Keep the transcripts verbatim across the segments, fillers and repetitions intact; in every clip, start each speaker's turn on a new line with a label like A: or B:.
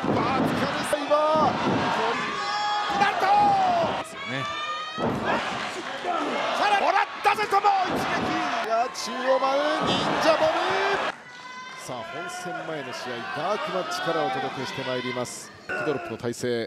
A: バーティカルサイバーナルトですよね。さらにもらったぜとも一撃が中央マウン忍者ボム。さあ本戦前の試合ダークマッチからお届けしてまいります。バックドロップの体勢、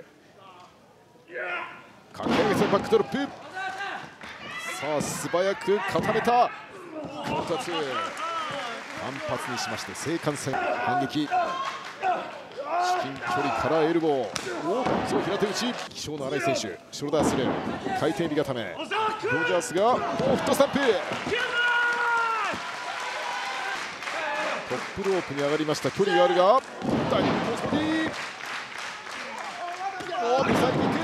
A: かけ上げてバックドロップ、さあ素早く固めたこたつ、反発にしまして正観戦反撃、至近距離からエルボー、おおそう平手打ち、気性の荒い選手、ショルダースルー回転ビ固め、ロジャースがおフットスタンプ、トップロープに上がりました。距離があるがダイビングコースピー、おミサイルキッ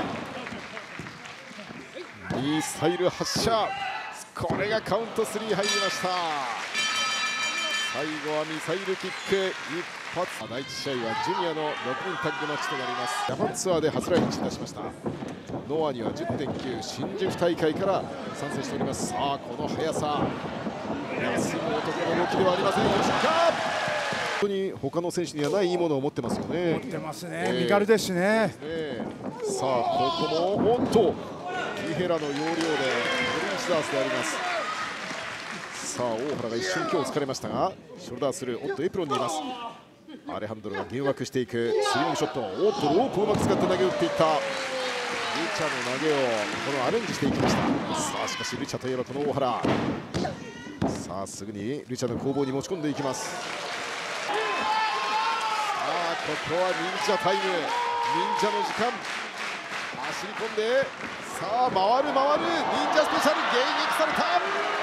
A: ク、ミサイル発射、これがカウントスリー入りました。最後はミサイルキック一発。だいいち試合はジュニアのろくにんタッグマッチとなります。ジャパンツアーで初来日いたしました。ノアには じゅってんきゅう 新宿大会から参戦しております。さあこの速さ、休む男の動きではありません。吉川本当に他の選手にはないいいものを持ってますよね。
B: 持ってますね、えー、身軽ですしね。
A: えー、さあここもおっとキヘラの要領でオレンジダースであります。さあ大原が一瞬今日疲れましたがショルダースルー、おっとエプロンにいます。アレハンドロが幻惑していくスリングショット、おっとロープをうまく使って投げ打っていった。ルチャの投げをこのアレンジしていきました。さあしかしルチャといえばこの大原、さあすぐにルチャの攻防に持ち込んでいきます。さあここは忍者タイム、忍者の時間、走り込んでさあ回る回る忍者スペシャル、迎撃された。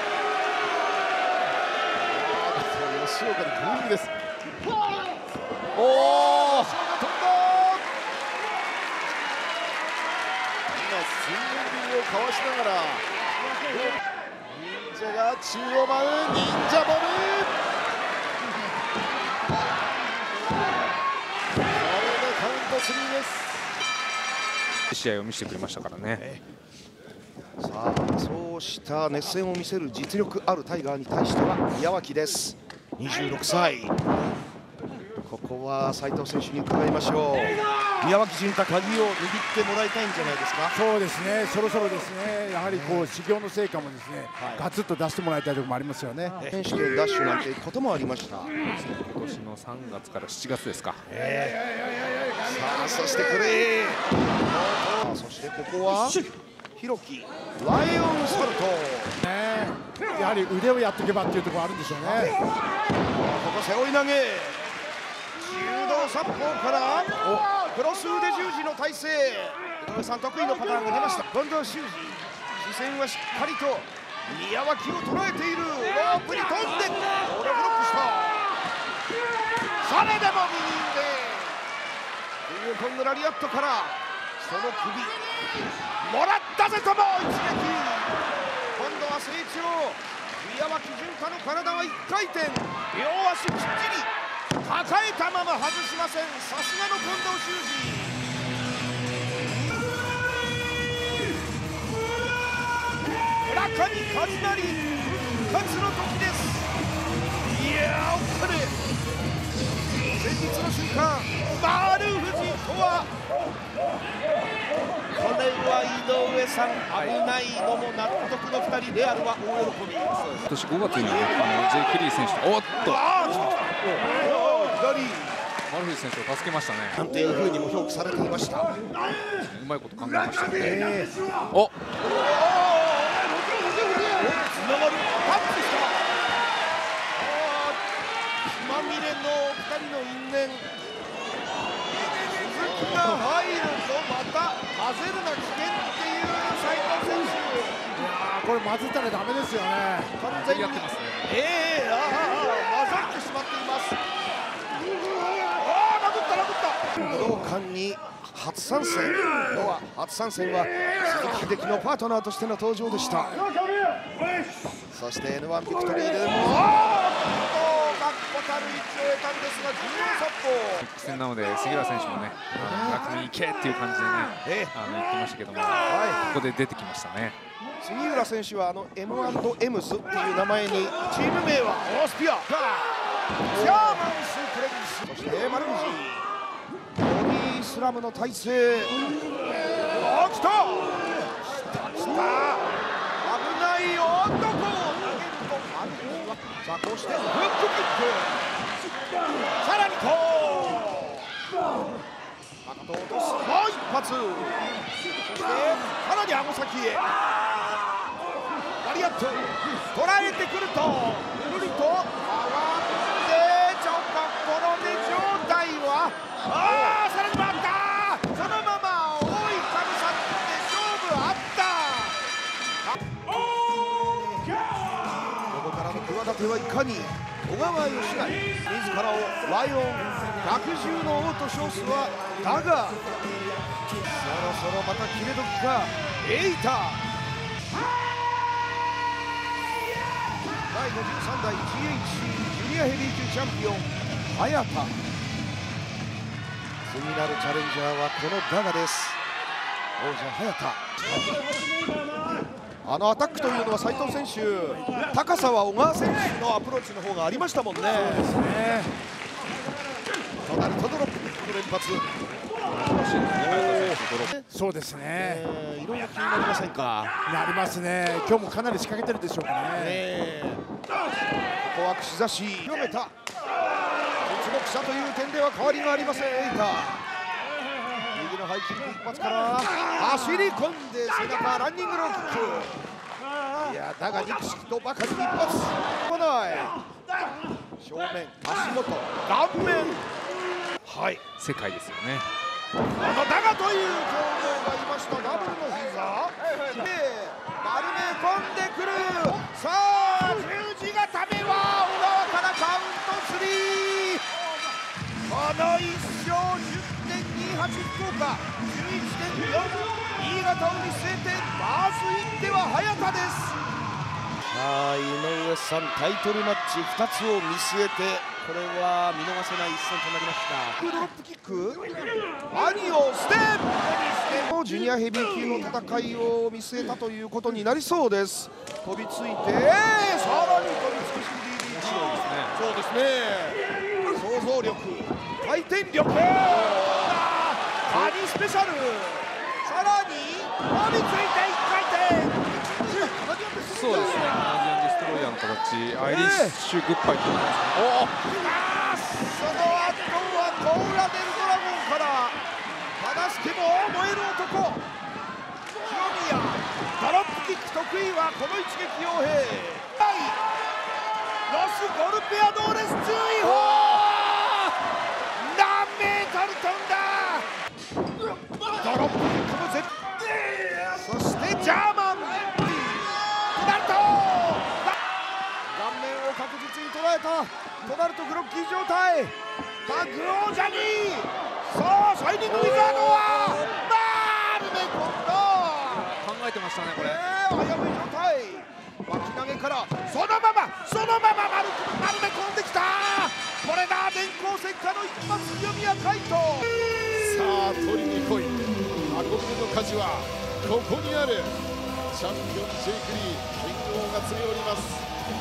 A: 吉岡にブーイングです。おお、吉岡飛んだ。今スイングをかわしながら忍者が中央舞う忍者ボム、これでカウントスリーです。
C: 試合を見せてくれましたからね。
D: さあそうした熱戦を見せる実力あるタイガーに対しては宮脇です。にじゅうろくさい。ここは斉藤選手に伺いましょう。宮脇潤太、鍵を握ってもらいたいんじゃないですか。
B: そうですね、そろそろですね、やはりこう修行の成果もですね、はい、ガツッと出してもらいたいところもありますよね。
D: 選手権ダッシュなんてこともありました。
C: 今年のさんがつからしちがつですか。
D: えー、さあそしてこれ、そしてここは弘樹ライオンソルト、
B: ね、やはり腕をやっていけばっていうところあるんでしょうね。
D: ここ背負い投げ、柔道殺法からクロス腕十字の体勢、井上さん得意のパターンが出ました。近藤修二、視線はしっかりと宮脇を捉えている。ロープに飛んでこれブロックした。それでも右腕、今度ラリアットからその首もらったぜとも一撃。今度は成長、宮脇潤太の体はいっかい転、両足きっちり抱えたまま外しません。さすがの近藤修二。村上和成復活の時です。いやー、これ前日の瞬間、丸藤とはこれは井上さん、危ないのも納得のふたり、レアルは大喜び。
C: 今年ごがつにあの J クリー選手と、おっと
D: 左
C: 丸藤選手を助けましたね。
D: なんていうふうにも評価されていました。
C: うまいこと考えましたね。
D: えー、
C: おっ、
D: つながるタッチした。血まみれのふたりの因縁、鈴木が入るとまた混ぜるな危険っていう斉藤選手。
B: いやー、これ混ぜたらダメですよね。
D: 完全に
C: やってますね。
D: ええー、ああ混ざってしまっています。ああ、殴った殴った。武道館に初参戦、ノア初参戦は鈴木秀樹のパートナーとしての登場でした。そして エヌワン ビクトリーでも確固たる位置を得たんですが、重要殺法
C: ビッグ戦なので杉浦選手もね、あの村上行けっていう感じでね、
D: えー、
C: あの言ってましたけども、
D: はい、
C: ここで出てきましたね。
D: 杉浦選手はあの エムアンドエムズ っていう名前に、チーム名はオースピア、ジャーマンスープレックス、そして丸藤ボディスラムの体勢。おー、来た来た来た、危ないよ。どこを投げると丸には、さあこうしてフックキック、さらにこうかかとを落とす、もう一発、そしてさらに顎先へラリアット、捉えてくるとぐるりと回ってちょっとこのね状態は、ああさらに回った、そのまま覆いかぶさって勝負あった。ここからの企てはいかに、小川義成自らをライオン百獣の王と称すはだが、そろそろまた決め時か。エイタだいごじゅうさんだい ジーエイチ ジュニアヘビー級チャンピオン早田、次なるチャレンジャーはこのダガです。王者早田、あのアタックというのは斉藤選手、高さは小川選手のアプローチの方がありましたもんね。
B: そうですね。
D: となるとドロップキック連発、
B: そうですね、
D: えー、いろいろ気になりませんか。
B: なりますね。今日もかなり仕掛けてるでしょうかね。
D: えー、ここは串刺し広めた、実力者という点では変わりがありません。エイタ右のハイキック一発から走り込んで背中ランニングローキック、いやだが憎しきとばかりに一発来ない、正面足元顔面、はい、
C: 世界ですよね。
D: このだがという表現がいました。ダブルの膝で丸め込んでくる、さあ十字固めは小川からカウントスリー、このいっ勝 じゅってんにはち 福岡 じゅういってんよん 新潟を見据えてまずいっては早田です。さあ井上さん、タイトルマッチふたつを見据えて、これは見逃せない一戦となりました。ドロップキック、兄をステップ、ジュニアヘビー級の戦いを見据えたということになりそうです。飛びついて、さらに飛びつくしリーディング、そうですね、想像力、回転力、カニスペシャル、さらに飛びついていっかい転、
C: そうですね、カナディアンディストロイヤーの形、アイリッシュグッバイということですね。
D: その後はコーラデルドラゴンから忠相も燃える男、清宮ドロップキック得意はこの一撃傭兵、ロスゴルペアドーレス注意報、何メートル飛んだ、ドロップキックも絶対、そしてジャーマンなんと顔面を確実に捉えたとなるとグロッキー状態、タッグ王者に、さあシャイニングウィザードは丸め込んだ、
C: 考えてましたねこれ、
D: えー、危うい状態、脇投げからそのままそのまま丸丸め込んできた、これだ電光石火の一発清宮海斗、
A: さあ取りに来い、運ぶの価値はここにある。チャンピオンジェイク・リー、剣王が詰め寄ります。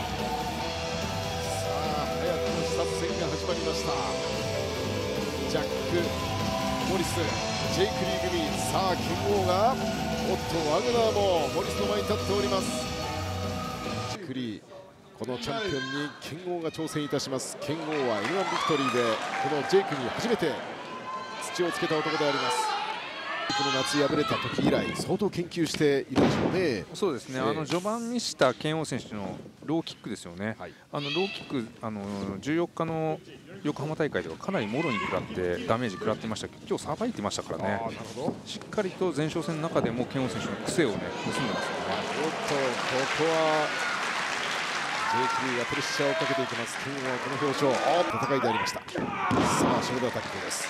A: さあ早くも視察戦が始まりました。ジャック・モリス、ジェイク・リー組、さあ剣王が、おっとワグナーもモリスの前に立っております。ジェイク・リー、このチャンピオンに剣王が挑戦いたします。剣王は エヌワン ビクトリーでこのジェイクに初めて土をつけた男であります。この夏敗れた時以来相当研究しているでしょうね。
C: そうですね、あの序盤にした剣王選手のローキックですよね、はい、あのローキック、あのじゅうよっかの横浜大会ではかなりもろに食らってダメージ食らってましたけど、今日さばいてましたからね、しっかりと前哨戦の中でも剣王選手の癖をね盗んでますよね。
A: おっとここはジェイク・リーがプレッシャーをかけていきます。剣王はこの表情、戦いでありました。さあショルダータックルです。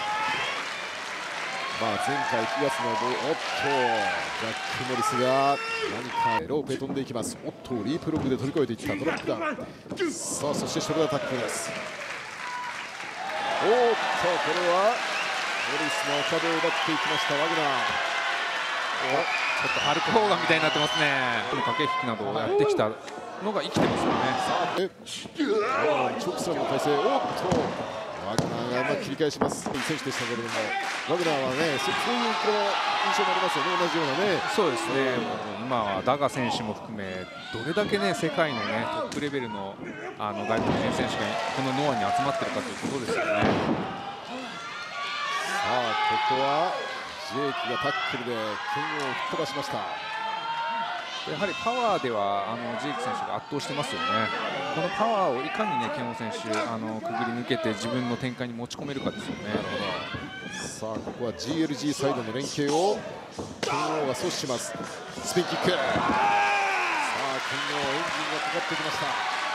A: まあ前回きがつのボール、おっとジャック・モリスが何かロープへ飛んでいきます。おっとリープロックで飛び越えていったドロップダウン、さあそしてショルダータックルです。おっとこれはモリスのお壁を奪っていきましたワグナー。
C: おちょっとハルク・ホーガンみたいになってますね。駆け引きなどをやってきたのが生きてますよね。
A: さあえワグナーのチョークスラムの体勢、おっとワグナーがうまく切り返します。いい選手でしたけれども、ワグナーはね、そそういうこの印象もありますよね、同じようなね。
C: そうですね、もう今はダガ選手も含め、どれだけね、世界のね、トップレベルのあの外国人選手がこのノアに集まってるかということですよね。
A: さあ、ここはジェイクがタックルで剣を吹っ飛ばしました。
C: やはりパワーではあのジェイク選手が圧倒してますよね。このパワーをいかにね、ケンオ選手あのくぐり抜けて自分の展開に持ち込めるかですよね。
A: さあ、ここは ジーエルジー サイドの連携をケンオが阻止します。スピンキック。さあ、ケンオエンジンがかかってきました。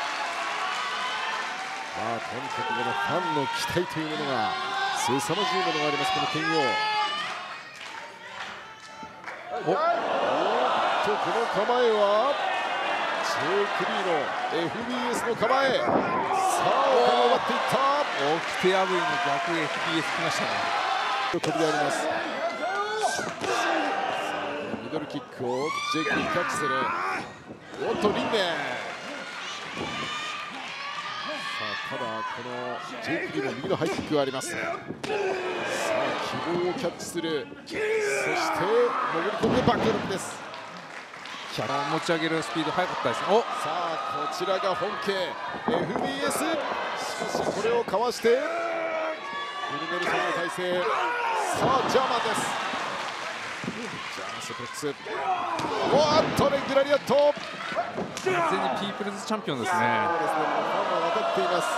A: まあ、とにかくこのファンの期待というものが凄まじいものがあります、このケンオ。おこの構えはジェイク・リーの エフビーエス の構え。さあ、岡が奪っていった。
C: オキテ破りの逆 エフビーエス きましたね。
A: 飛びであります。ミドルキックをジェイクにキャッチする。おっと、リンネ。さあ、ただこのジェイク・リーの右のハイキックがあります。さあ、希望をキャッチする。そして潜り込んでバックドロップです。
C: 持ち上げるスピード速かったですね。お
A: さあ、こちらが本家 エフビーエス。しかしこれをかわしてウルネルソンの体勢。さあ、ジャーマンです。ジャーマンスプレックス。おっと、レグラリアット。
C: 完全にピープルズチャンピオンですね。
A: そうですね、もうファンは分かっています。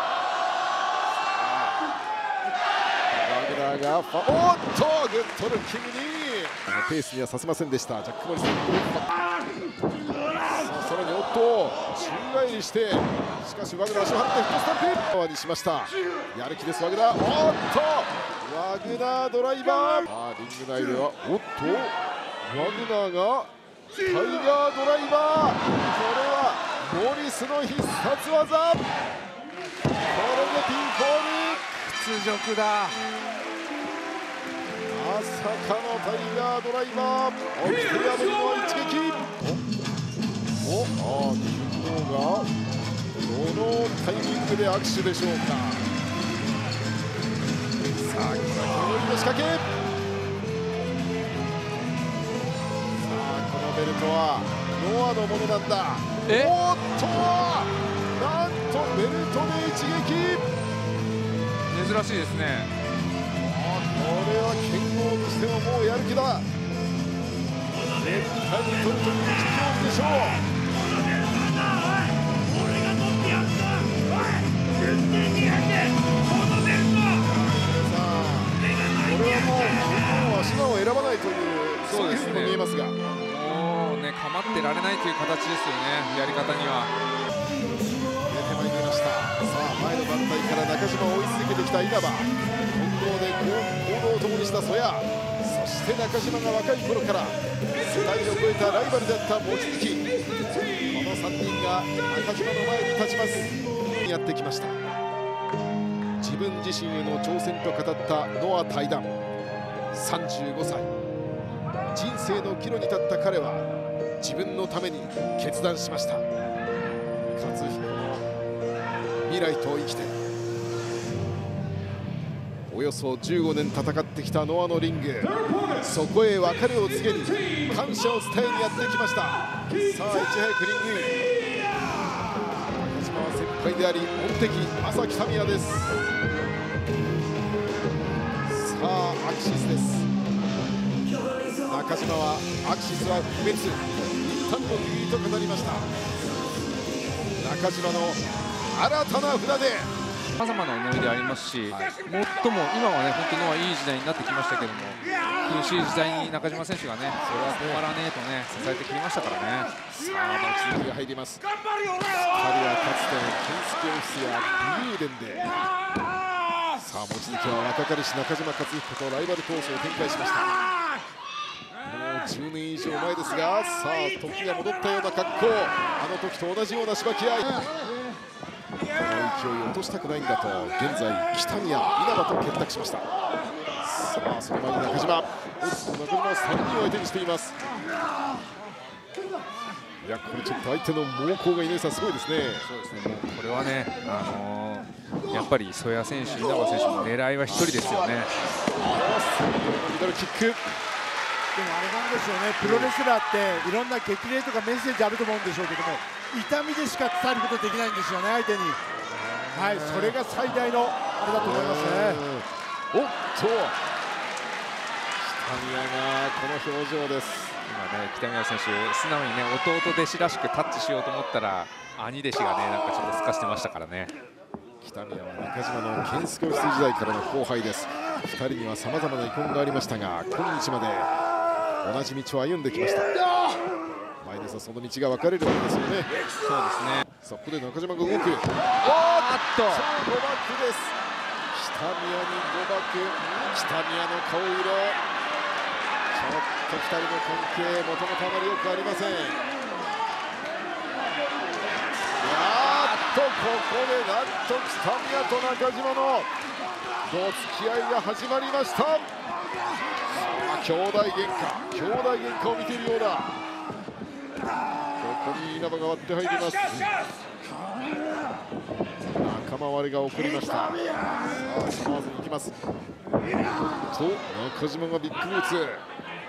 A: ワグナーがファおっと、グッドルッキングにペースにはさせませんでした。ジャック・モリソン。さらにおっと宙返りして、しかしワグナー足を張ってフットスタンプパワーにしました。やる気ですワグナー。おっとワグナードライバー。あリング内ではおっとワグナーがタイガードライバー。これはモリスの必殺技。これでピンフォール。
C: 屈辱だ。
A: まさかのタイガードライバー。オキテ破りの一撃。おああ、金剛がどのタイミングで握手でしょうか。さあ、この強いの仕掛け。さあ、このベルトはノアのものなんだ。
C: え
A: おっとなんとベルトで一撃。
C: 珍しいですね。
A: これは剣豪としてももうやる気だ。絶対に取るという意気込みでしょう。これはもう剣豪は足を選ばないというそういうふうにも見えますが、
C: もうね構ってられないという形ですよね、やり方には。
A: 出てまいりました。さあ、前の団体から中島を追い続けてきた稲葉、混合で行動を共にした曽谷、そして中島が若い頃から世代を超えたライバルだった望月、このさんにんが中島の前に立ちます。やってきました。自分自身への挑戦と語ったノア対談。さんじゅうごさい、人生の岐路に立った彼は自分のために決断しました。勝彦の未来と生きて、およそじゅうごねん戦ってきたノアのリング、そこへ別れを告げに感謝を伝えにやってきました。さあ、いち早くリングイン。中島は先輩であり恩敵朝木民也です。さあ、アクシスです。中島はアクシスは不滅、一旦の区切りと語りました。中島の新たな船出、
C: さまざまな思い出ありますし、はい、最も今はね本当にいい時代になってきましたけども、苦しい時代に中島選手がねそれは止まらねえとね支えてきましたからね。
A: さあ、望月が入ります。ふたりはかつてケンスケオフィスや武勇伝で、さあ望月は若かりし中島克彦とライバル闘争を展開しました。もうじゅうねん以上前ですが、さあ時が戻ったような格好、あの時と同じようなしばき合い。この勢いを落としたくないんだと現在北宮稲葉と結託しました。さあ、その前に中島、おっと中島はさんにんを相手にしています。さいやこれちょっと相手の猛攻が井上さんすごいですね。
C: そうですね、もうこれはね、あのー、やっぱり磯谷選手、稲葉選手の狙いは一人ですよね。
A: ミドルキック。
B: でもあれなんですよね、プロレスラーっていろんな激励とかメッセージあると思うんでしょうけども、痛みでしか伝えることできないんですよね、相手に。はい、それが最大のあれだと思いますね。
A: おっと、北宮がこの表情です。
C: 今ね、北宮選手、素直にね、弟弟子らしくタッチしようと思ったら、兄弟子がね、なんかちょっとすかしてましたからね。
A: 北宮は中島の剣ス教室時代からの後輩です。ふたりにはさまざまな遺恨がありましたが、今日まで同じ道を歩んできました。前田さん、その道が分かれるわけですよね。
C: そうですね。
A: そこで中島が動く。おーっと、ごバックです。北宮にごバック。北宮の顔色。ちょっとふたりの関係、もともとあまりよくありません。あっと、ここでなんと北宮と中島のどつき合いが始まりました。さあ、兄弟喧嘩、兄弟喧嘩を見ているようだ。ここに稲葉が割って入ります。仲間割れが起こりました。さあ、構わずに行きます。と中島がビッグブーツ。お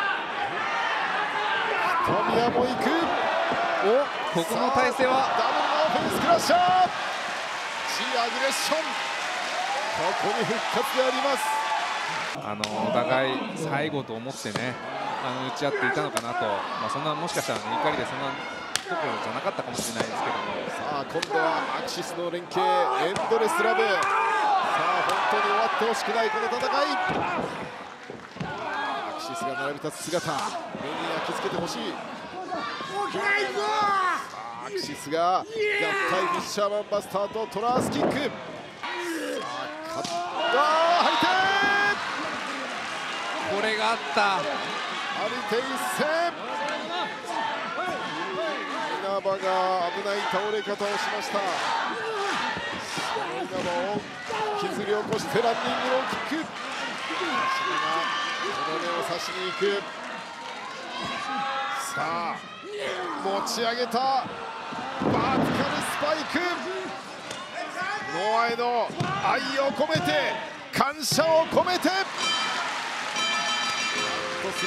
A: 北宮も行く。お
C: ここの体勢は
A: ダブルのフェイスクラッシャー。チアグレッション。ここに復活であります。
C: あのお互い最後と思ってね、あの打ち合っていたのかなと、まあ、そんなもしかしたら、ね、怒りでそんなところじゃなかったかもしれないですけども、
A: さあ今度はアクシスの連携、エンドレスラブ。さあ本当に終わってほしくないこの戦い。アクシスが並び立つ姿、目に焼き付けてほしい。アクシスが合体フィッシャーマンバスターとトラースキック。さあ勝った、張り手。
C: これがあった。
A: 張り手一戦。稲葉が危ない倒れ方をしました。稲葉を引きずり起こしてランニングローキック。足がとどめを刺しに行く。さあ持ち上げたバーティカルスパイク。ノアへの愛を込めて、感謝を込めて。スリー。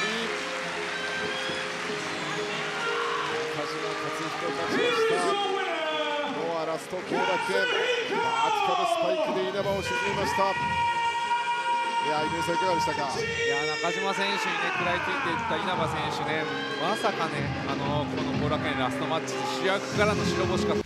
A: 中島克彦勝ちました。ノアラスト強打点。バーティカルスパイクで稲葉を沈めました。いや、井上さんいかがでしたか。
C: いや、中島選手にね食らいついていった稲葉選手ね、まさかね、あのこの後楽園ラストマッチ主役からの白星か